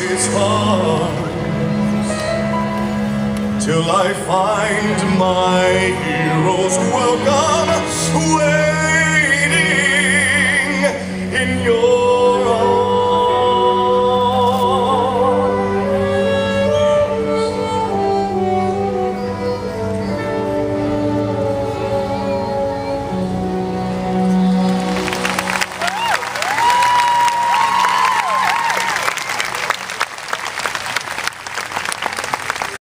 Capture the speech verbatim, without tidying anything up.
its arms till I find my heroes welcome. Where